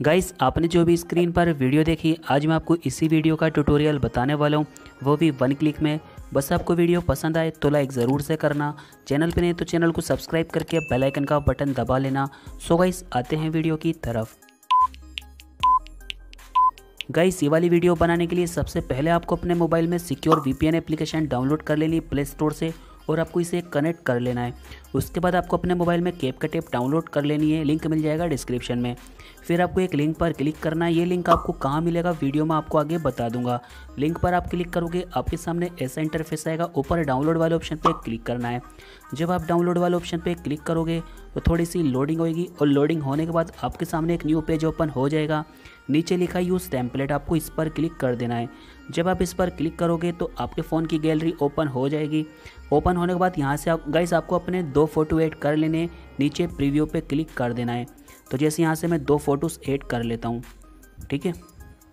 Guys आपने जो भी स्क्रीन पर वीडियो देखी, आज मैं आपको इसी वीडियो का ट्यूटोरियल बताने वाला हूँ, वो भी 1 क्लिक में। बस आपको वीडियो पसंद आए तो लाइक ज़रूर से करना, चैनल पे नहीं तो चैनल को सब्सक्राइब करके बेल आइकन का बटन दबा लेना। सो गाइस आते हैं वीडियो की तरफ। गाइस ये वाली वीडियो बनाने के लिए सबसे पहले आपको अपने मोबाइल में सिक्योर वीपीएन एप्लीकेशन डाउनलोड कर लेनी प्ले स्टोर से और आपको इसे कनेक्ट कर लेना है। उसके बाद आपको अपने मोबाइल में कैपकट ऐप डाउनलोड कर लेनी है, लिंक मिल जाएगा डिस्क्रिप्शन में। फिर आपको एक लिंक पर क्लिक करना है। ये लिंक आपको कहाँ मिलेगा वीडियो में आपको आगे बता दूंगा। लिंक पर आप क्लिक करोगे आपके सामने ऐसा इंटरफेस आएगा, ऊपर डाउनलोड वाले ऑप्शन पे क्लिक करना है। जब आप डाउनलोड वाले ऑप्शन पे क्लिक करोगे तो थोड़ी सी लोडिंग होगी और लोडिंग होने के बाद आपके सामने एक न्यू पेज ओपन हो जाएगा। नीचे लिखा है यूज़ टेम्पलेट, आपको इस पर क्लिक कर देना है। जब आप इस पर क्लिक करोगे तो आपके फ़ोन की गैलरी ओपन हो जाएगी। ओपन होने के बाद यहाँ से गाइस आपको अपने 2 फोटो ऐड कर लेने, नीचे प्रीव्यू पे क्लिक कर देना है। तो जैसे यहाँ से मैं 2 फोटोज़ ऐड कर लेता हूँ, ठीक है।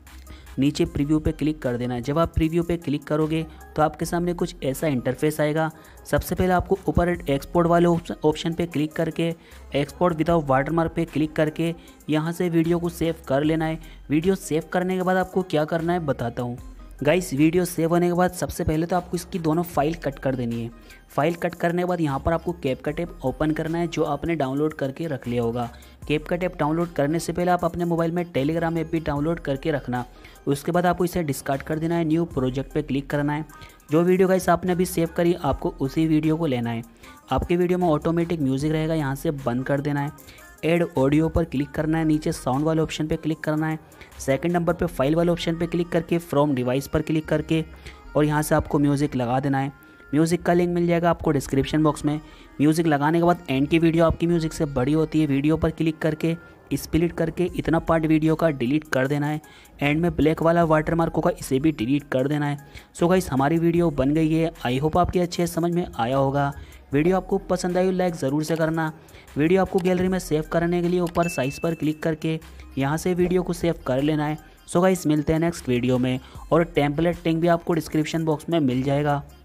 नीचे प्रीव्यू पे क्लिक कर देना है। जब आप प्रीव्यू पे क्लिक करोगे तो आपके सामने कुछ ऐसा इंटरफेस आएगा। सबसे पहले आपको ऊपर एक्सपोर्ट वाले ऑप्शन पे क्लिक करके एक्सपोर्ट विदाउट वाटरमार्क पे क्लिक करके यहाँ से वीडियो को सेव कर लेना है। वीडियो सेव करने के बाद आपको क्या करना है बताता हूँ। गाइस वीडियो सेव होने के बाद सबसे पहले तो आपको इसकी दोनों फाइल कट कर देनी है। फाइल कट करने के बाद यहाँ पर आपको कैपकट ऐप ओपन करना है, जो आपने डाउनलोड करके रख लिया होगा। कैपकट ऐप डाउनलोड करने से पहले आप अपने मोबाइल में टेलीग्राम ऐप भी डाउनलोड करके रखना। उसके बाद आपको इसे डिस्कार्ड कर देना है, न्यू प्रोजेक्ट पे क्लिक करना है। जो वीडियो गाइस आपने अभी सेव करी आपको उसी वीडियो को लेना है। आपके वीडियो में ऑटोमेटिक म्यूजिक रहेगा, यहाँ से बंद कर देना है। ऐड ऑडियो पर क्लिक करना है, नीचे साउंड वाले ऑप्शन पे क्लिक करना है। सेकंड नंबर पे फाइल वाले ऑप्शन पे क्लिक करके फ्रॉम डिवाइस पर क्लिक करके और यहाँ से आपको म्यूज़िक लगा देना है। म्यूज़िक का लिंक मिल जाएगा आपको डिस्क्रिप्शन बॉक्स में। म्यूज़िक लगाने के बाद एंड की वीडियो आपकी म्यूज़िक से बड़ी होती है, वीडियो पर क्लिक करके स्प्लिट करके इतना पार्ट वीडियो का डिलीट कर देना है। एंड में ब्लैक वाला वाटरमार्क होगा, इसे भी डिलीट कर देना है। सो गाइस हमारी वीडियो बन गई है। आई होप आपके अच्छे समझ में आया होगा। वीडियो आपको पसंद आई लाइक ज़रूर से करना। वीडियो आपको गैलरी में सेव करने के लिए ऊपर साइज़ पर क्लिक करके यहाँ से वीडियो को सेव कर लेना है। सो गाइस मिलते हैं नेक्स्ट वीडियो में और टेम्पलेट लिंक भी आपको डिस्क्रिप्शन बॉक्स में मिल जाएगा।